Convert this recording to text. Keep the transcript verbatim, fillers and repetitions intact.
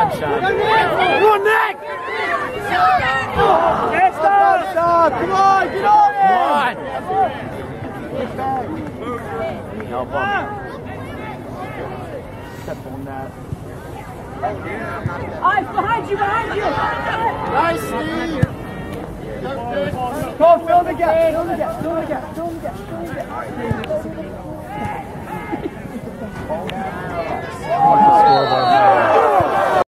shot. Come on, Nick! Next up! Come on, get on it! Come on! Help him. Step on that. Eyes behind you, behind you! Nice, Steve! Go, fill the gap, fill the gap, fill the gap, fill the gap, fill the gap.